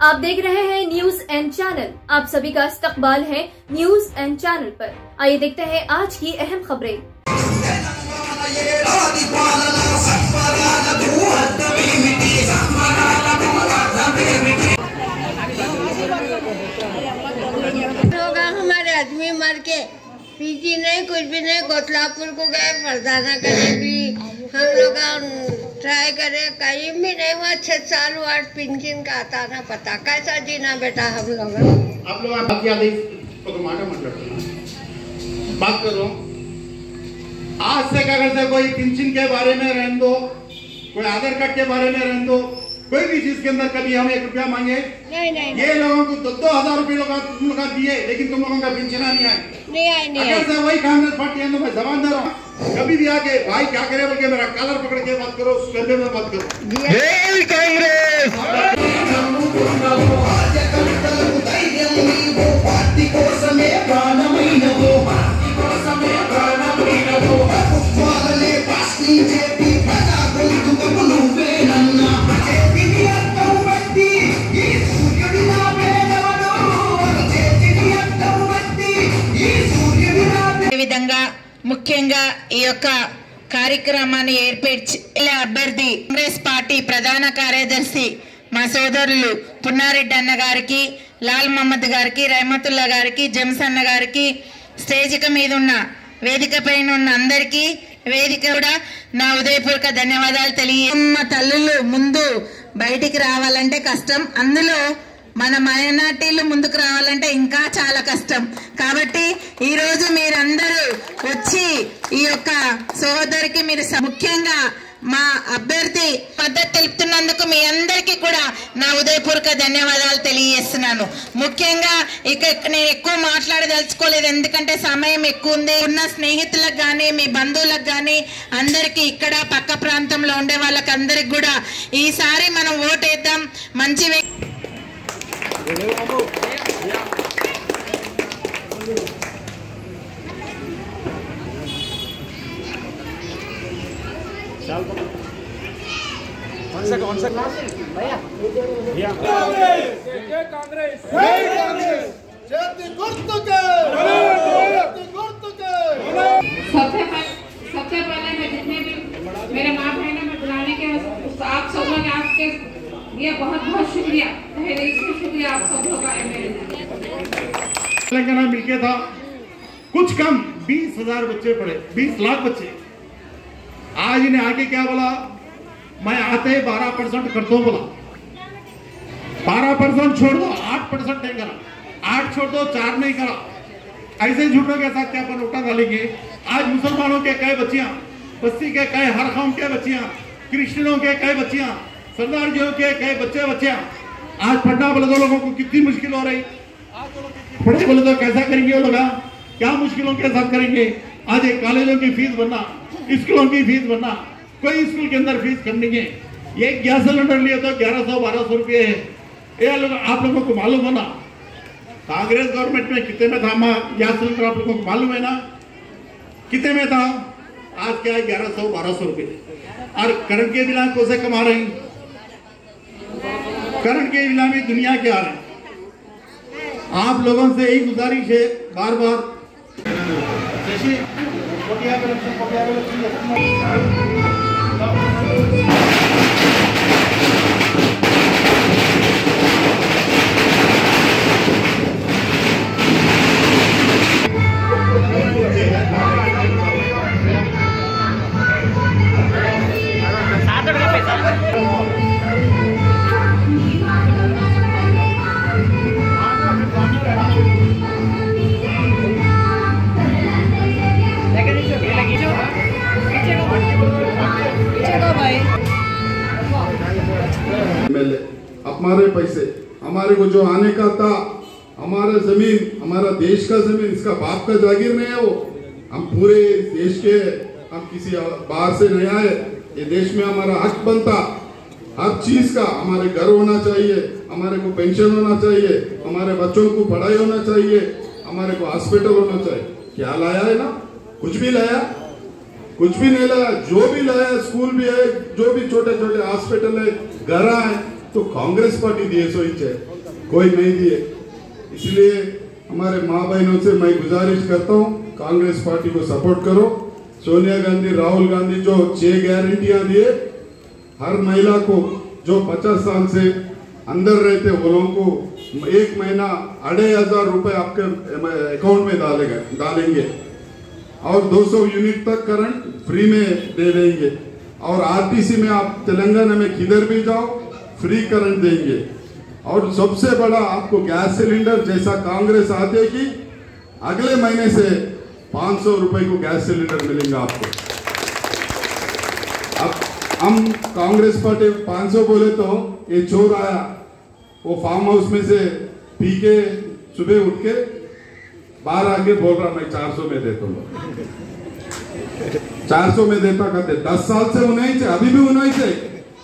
आप देख रहे हैं न्यूज एंड चैनल। आप सभी का इस्तकबाल है न्यूज एंड चैनल पर। आइए देखते हैं आज की अहम खबरें। लोग हमारे आदमी मर के पीजी नहीं, कुछ भी नहीं, कोतलापुर को गए प्रधाना करने भी हम लोग ट्राई करे, कहीं भी नहीं हुआ। 6 साल हुआ, पेंशन का आता ना पता, कैसा जीना बेटा हम लोग। आप लोग बात करो। आज से क्या करते, कोई पेंशन के बारे में रहने दो, कोई आधार कार्ड के बारे में रहने दो, कोई भी चीज के अंदर कभी हम 1 रुपया मांगे नहीं। ये लोगों को 2,000 रुपये तुम लोग दिए, लेकिन तुम लोगों का पेंशन नहीं आए। अगर से वही कांग्रेस पार्टी है तो मैं जमानदार हूँ। कभी भी आके भाई क्या करे बोल के मेरा कॉलर पकड़ के बात करो, उस कंधे में बात करो। जय कांग्रेस। ముఖ్యంగా ఈ యొక్క కార్యక్రమాన్ని ఏర్పరిచి అభ్యర్థి కాంగ్రెస్ పార్టీ ప్రధాన కార్యదర్శి మా సోదరులు పున్నారెడ్డి అన్న గారికి, లాల్ మహమ్మద్ గారికి, రహమతుల్లా గారికి, జంసన్న గారికి, స్టేజ్ మీద ఉన్న వేదిక పైన ఉన్న అందరికీ వేదిక కూడా నా ఉదయపూర్వక ధన్యవాదాలు తెలియజేస్తున్నా. తల్లులు ముందు బయటికి రావాలంటే కష్టం, అందులో మన మైనార్టీలు ముందుకు రావాలంటే ఇంకా చాలా కష్టం. కాబట్టి ఈ రోజు మీరందరూ వచ్చి ఈ యొక్క సోదరికి మీరు ముఖ్యంగా మా అభ్యర్థి మద్దతు తెలుపుతున్నందుకు మీ అందరికీ కూడా నా ఉదయపూర్వక ధన్యవాదాలు తెలియజేస్తున్నాను. ముఖ్యంగా ఇక నేను ఎక్కువ మాట్లాడదలుచుకోలేదు, ఎందుకంటే సమయం ఎక్కువ ఉంది. ఉన్న స్నేహితులకు కానీ మీ బంధువులకు కానీ అందరికీ ఇక్కడ పక్క ప్రాంతంలో ఉండే వాళ్ళకి అందరికి కూడా ఈసారి మనం ఓటేద్దాం. మంచి सबसे पहले मैं जितने भी मेरे माँ बहन में बुलाने के आप सब लोग आपके ये बहुत बहुत शुक्रिया, शुक्रिया आप सब लोग आए मेरे मिलके था। कुछ कम 20,000 बच्चे पढ़े, 20 लाख बच्चे। आज इन्हें आके क्या बोला, मैं आते ही 12% कर दो बोला। 12% छोड़ दो, 8% नहीं करा, 8 छोड़ दो, 4 नहीं करा। ऐसे झूठों के साथ क्या अपन उठा डालेंगे। आज मुसलमानों के कई बच्चियां, बस्ती के कई हरखाम के बच्चियां, क्रिश्चियनों के कई बच्चियां, सरदार जी के कई बच्चियां आज पढ़ना बोले तो लोगों को कितनी मुश्किल हो रही। पढ़े बोले तो कैसा करेंगे वो लोग, क्या मुश्किलों के साथ करेंगे। आज एक कॉलेजों की फीस भरना, स्कूलों की फीस भरना, कोई स्कूल के अंदर फीस कम नहीं है। एक गैस सिलेंडर लिए तो 1100-1200 रुपये है। ये आप लोगों को मालूम है ना, कांग्रेस गवर्नमेंट में कितने में था गैस सिलेंडर, आप लोगों को मालूम है ना कितने में था। आज क्या है 1100-1200 रुपये। और करंट के बिना कैसे कमा रहे हैं, करंट के बिना भी दुनिया के आ रहे हैं। आप लोगों से यही गुजारिश है बार बार। हमारे पैसे, हमारे को जो आने का था, हमारा जमीन, हमारा देश का जमीन, इसका बाप का जागीर नहीं है वो। हम पूरे देश के, हम किसी बाहर से नहीं आए। ये देश में हमारा हक बनता, हर चीज का। हमारे घर होना चाहिए, हमारे को पेंशन होना चाहिए, हमारे बच्चों को पढ़ाई होना चाहिए, हमारे को हॉस्पिटल होना चाहिए। क्या लाया है ना, कुछ भी लाया, कुछ भी नहीं लाया। जो भी लाया, स्कूल भी है, जो भी छोटे छोटे हॉस्पिटल है, घर है, तो कांग्रेस पार्टी दिए सो ही कोई नहीं दिए। इसलिए हमारे माँ बहनों से मैं गुजारिश करता हूँ, कांग्रेस पार्टी को सपोर्ट करो। सोनिया गांधी, राहुल गांधी जो 6 गारंटियां दिए, हर महिला को जो 50 साल से अंदर रहते वो लोगों को 1 महीना 2,500 रुपए आपके अकाउंट में डालेंगे और 200 यूनिट तक करंट फ्री में दे देंगे। और आरटीसी में आप तेलंगाना में किधर भी जाओ फ्री करंट देंगे। और सबसे बड़ा आपको गैस सिलेंडर जैसा कांग्रेस आते कि अगले महीने से 500 रुपए को गैस सिलेंडर मिलेंगे आपको। अब हम कांग्रेस पार्टी 500 बोले तो ये चोर आया, वो फार्म हाउस में से पी के सुबह उठ के बाहर आके बोल रहा मैं 400 में देता हूँ, 400 में देता कहते। 10 साल से उन्हीं से, अभी भी उन्हीं से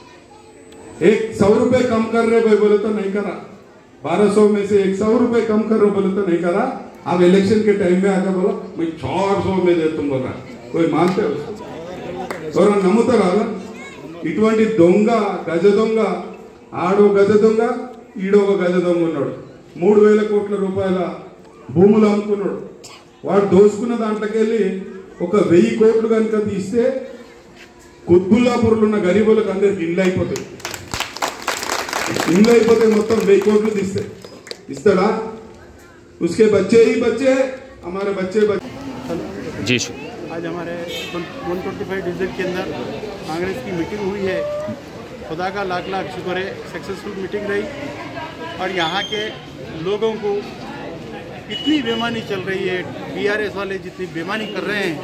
100 रुपए कम कर रहे भाई बोले तो नहीं करा। 1200 में से 100 रुपए कम कर रहे बोले तो नहीं करा। अब इलेक्शन के टाइम में आकर बोलो मैं 400 में दे तुम बोला, कोई मानते हो? और నమ్ముతారా? ఇటువంటి దొంగ గజ దొంగ, ఆడో గజ దొంగ ఈడో గజ దొంగ ఉన్నాడు। 3,000 కోట్ల రూపాయల భూములు అమ్ముకున్నాడు। వాడు దోసుకున్న దాంట్లోకి వెళ్ళి ఒక 1000 కోట్లు కనుక తీస్తే కుత్బుల్లాపూర్లో ఉన్న గరీబులకు అందరికి ఇల్లు అయిపోతాయి। इनमें ही మొత్తం 1000 కోట్లు తీస్తే ఇస్తాడా? उसके बच्चे ही बच्चे, हमारे बच्चे जी। आज हमारे 125 डिस्ट्रिक्ट के अंदर कांग्रेस की मीटिंग हुई है। खुदा का लाख लाख शुक्र है, सक्सेसफुल मीटिंग रही। और यहाँ के लोगों को इतनी बेईमानी चल रही है, बीआरएस वाले जितनी बेईमानी कर रहे हैं।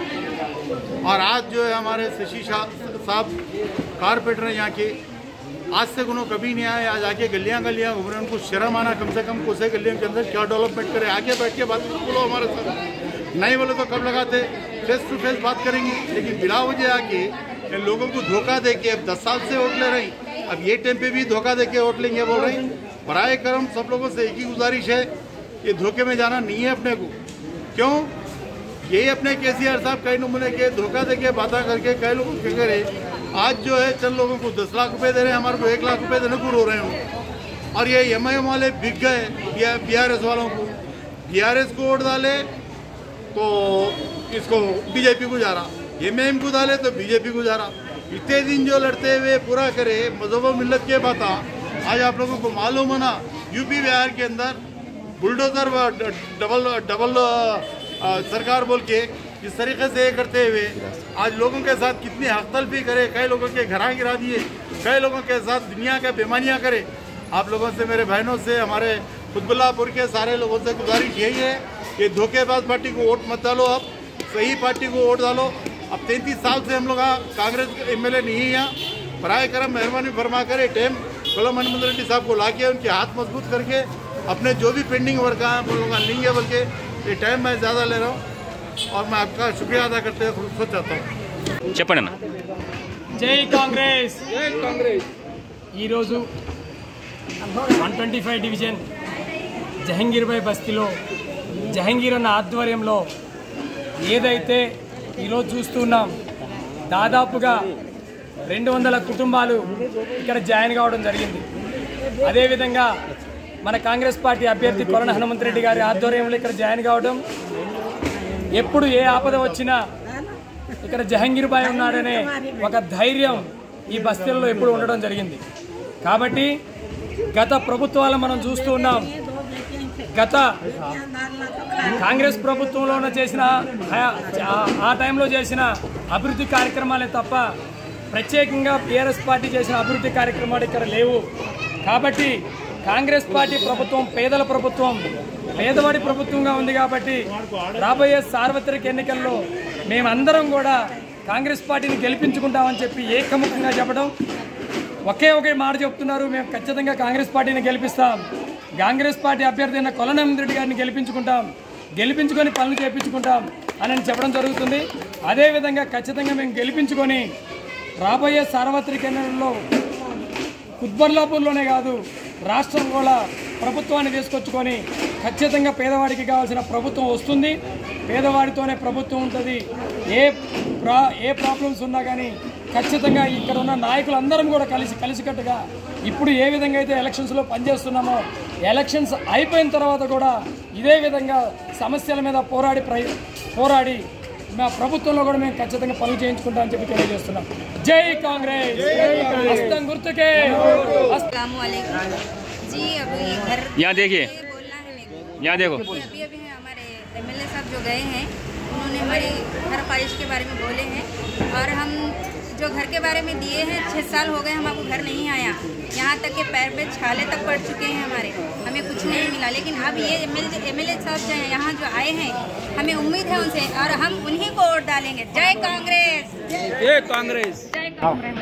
और आज जो है हमारे शशि साहब कारपोरेटर हैं यहाँ के, आज से उन्होंने कभी नहीं आए, आज आके गलियां गलियां घूम रहे हैं। उनको शर्म आना कम से कम, कोसे गलियों के अंदर क्या डेवलपमेंट करे, आके बैठ के बात बोलो हमारे साथ। नहीं बोले तो कब लगाते, फेस टू फेस बात करेंगे। लेकिन बिला वजह आके इन लोगों को धोखा दे के अब 10 साल से वोट ले रही, अब ये टाइम पे भी धोखा दे के वोट लेंगे बोल रही। बराए करम सब लोगों से एक ही गुजारिश है, ये धोखे में जाना नहीं है अपने को। क्यों? यही अपने केसीआर साहब कई नमूने के धोखा दे के बात करके कई लोगों के करे। आज जो है चंद लोगों को 10 लाख रुपए दे रहे हैं, हमारे को 1 लाख रुपए देने को रो रहे हैं। और ये एमआईएम वाले बिक गए बीआरएस वालों को। बीआरएस को वोट डाले तो इसको बीजेपी को जा रहा, एमआईएम को डाले तो बीजेपी को जा रहा। इतने दिन जो लड़ते हुए पूरा करे मजहब मिल्लत के बात। आज आप लोगों को मालूम है ना, यूपी बिहार के अंदर बुलडोजर डबल सरकार बोल के इस तरीके से करते हुए आज लोगों के साथ कितनी हकतलफी करे, कई लोगों के घर गिरा दिए, कई लोगों के साथ दुनिया के बेमानियां करे। आप लोगों से, मेरे बहनों से, हमारे कुतुबुल्लाहपुर के सारे लोगों से गुजारिश यही है कि धोखेबाज पार्टी को वोट मत डालो, अब सही पार्टी को वोट डालो। अब 33 साल से हम लोग कांग्रेस एमएलए नहीं है यहाँ। बराए करम मेहरबानी फरमा करे टाइम गुलाम मोहम्मद रेड्डी साहब को लाके उनके हाथ मजबूत करके अपने जो भी पेंडिंग वर्क है वो लोग लेंगे। बल्कि ये टाइम मैं ज़्यादा ले रहा हूँ और मैं आपका शुक्रिया अदा करते हुए खुद चाहता हूँ। చెప్పండి అన్న। జై కాంగ్రెస్, జై కాంగ్రెస్। ఈరోజు 125 డివిజన్ జహంగీర్ భాయ్ బస్తీలో జహంగీర్ అన్న ఆధ్వర్యంలో ఏదైతే ఈరోజు చూస్తున్నాం, దాదాపుగా 200 కుటుంబాలు ఇక్కడ జాయిన్ కావడం జరిగింది। అదేవిధంగా మన కాంగ్రెస్ పార్టీ అభ్యర్థి కొరణ హనుమంత్ రెడ్డి గారి ఆధ్వర్యంలో ఇక్కడ జాయిన్ కావడం, ఎప్పుడు ఏ ఆపద వచ్చినా ఇక్కడ జహంగీర్ భాయ్ ఉన్నాడనే ఒక ధైర్యం ఈ బస్తీల్లో ఎప్పుడు ఉండడం జరిగింది। కాబట్టి గత ప్రభుత్వాలు మనం చూస్తూ ఉన్నాం, గత కాంగ్రెస్ ప్రభుత్వంలోనే చేసిన ఆ టైంలో చేసిన అభివృద్ధి కార్యక్రమాలే తప్ప ప్రత్యేకంగా టీఆర్ఎస్ పార్టీ చేసిన అభివృద్ధి కార్యక్రమాలు ఇక్కడ లేవు। కాబట్టి కాంగ్రెస్ పార్టీ ప్రభుత్వం పేదల ప్రభుత్వం, పేదవాడి ప్రభుత్వంగా ఉంది। కాబట్టి రాబోయే సార్వత్రిక ఎన్నికల్లో మేమందరం కూడా కాంగ్రెస్ పార్టీని గెలిపించుకుంటామని చెప్పి ఏకముఖంగా చెప్పడం, ఒకే మాట చెప్తున్నారు, మేము ఖచ్చితంగా కాంగ్రెస్ పార్టీని గెలిపిస్తాం, కాంగ్రెస్ పార్టీ అభ్యర్థి అయిన కొరణ హనుమంత్ రెడ్డి గారిని గెలిపించుకొని పనులు చేయించుకుంటాం అని చెప్పడం జరుగుతుంది। అదేవిధంగా ఖచ్చితంగా మేము గెలిపించుకొని రాబోయే సార్వత్రిక ఎన్నికల్లో కుత్బుల్లాపూర్లోనే కాదు రాష్ట్రం కూడా ప్రభుత్వాన్ని తీసుకొచ్చుకొని ఖచ్చితంగా పేదవాడికి కావాల్సిన ప్రభుత్వం వస్తుంది, పేదవాడితోనే ప్రభుత్వం ఉంటుంది। ఏ ప్రాబ్లమ్స్ ఉన్నా కానీ ఖచ్చితంగా ఇక్కడ ఉన్న నాయకులందరం కూడా కలిసికట్టుగా ఇప్పుడు ఏ విధంగా అయితే ఎలక్షన్స్లో పనిచేస్తున్నామో ఎలక్షన్స్ అయిపోయిన తర్వాత కూడా ఇదే విధంగా సమస్యల మీద పోరాడి మా ప్రభుత్వంలో కూడా మేము ఖచ్చితంగా పనులు చేయించుకుంటామని చెప్పి తెలియజేస్తున్నాం. జై కాంగ్రెస్, హస్తం గుర్తుకే. जी अभी घर यहाँ देखिए, बोलना है मेरे को। यहाँ देखो, अभी हमारे एमएलए साहब जो गए हैं उन्होंने हमारी घर ख्वाहिश के बारे में बोले हैं और हम जो घर के बारे में दिए हैं 6 साल हो गए हमको घर नहीं आया, यहाँ तक के पैर पे छाले तक पड़ चुके हैं हमारे, हमें कुछ नहीं मिला। लेकिन अब ये एमएलए साहब जो यहाँ जो आए हैं हमें उम्मीद है उनसे और हम उन्हीं को वोट डालेंगे। जय कांग्रेस, जय कांग्रेस, जय कांग्रेस।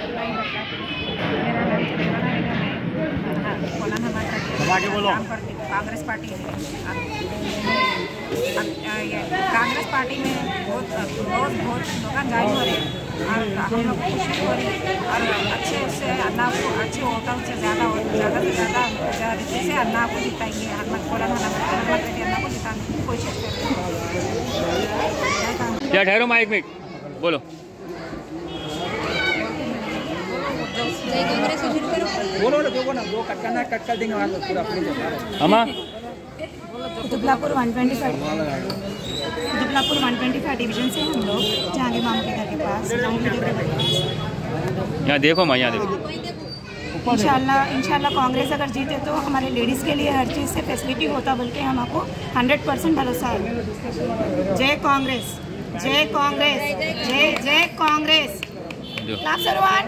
कांग्रेस पार्टी कांग्रेस पार्टी में बहुत लोग ज्वाइन हो रहे हैं और हम लोग खुशी हो रही है और अच्छे से अन्ना को अच्छे वोटों से ज़्यादा से ज़्यादा जैसे अन्ना को जिताएंगे। हनुमत रेड्डी अन्ना को जिताने की कोशिश करेंगे। क्या ठहरो माइक में बोलो। जय कांग्रेस बोलो ना, वो कट कर देंगे पूरा अपनी जगह। अमा दुबलापुर 125 डिवीजन से हम लोग जहांगीर मामू के घर के पास यहाँ देखो माँ, यहाँ देखो। इंशाल्लाह कांग्रेस अगर जीते तो हमारे लेडीज़ के लिए हर चीज़ से फैसिलिटी होता, बल्कि हमको 100% भरोसा है। जय कांग्रेस, जय कांग्रेस, जय कांग्रेस। लाभ सरवान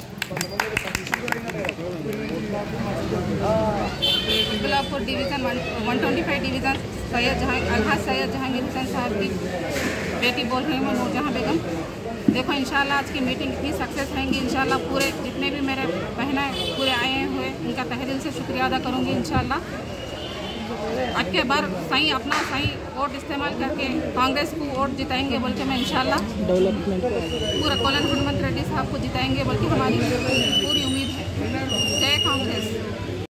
दुबलापुर डिवीज़न 125 डिवीज़न अलहाज सैयद जहांगीर हुसैन साहब की बेटी बोल रही हूँ नूरजहां बेगम। देखो इंशाल्लाह आज की मीटिंग इतनी सक्सेस रहेंगी। इंशाल्लाह पूरे जितने भी मेरे बहनें पूरे आए हुए उनका तहे दिल से शुक्रिया अदा करूँगी। इंशाल्लाह अब के बार अपना सही वोट इस्तेमाल करके कांग्रेस को वोट जिताएंगे बोल के मैं इंशाल्लाह पूरा कोलन हनुमत रेड्डी साहब को जिताएंगे बोल के हमारी पूरी उम्मीद है। जय कांग्रेस।